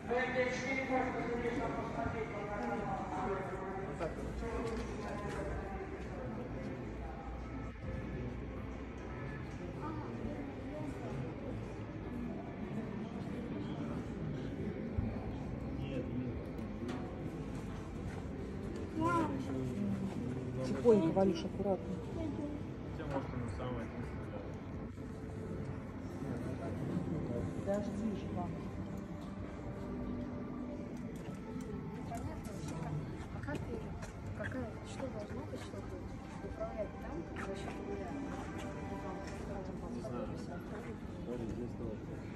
Тихонько, Валюш, аккуратно. Подожди, Жива. А как какая, что должно быть, чтобы управлять там за счет руля? Не знаю. Здесь тоже.